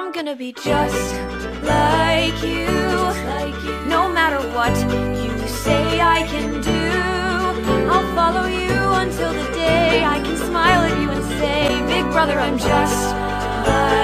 I'm gonna be just like you. No matter what you say I can do, I'll follow you until the day I can smile at you and say, big brother, I'm just like you.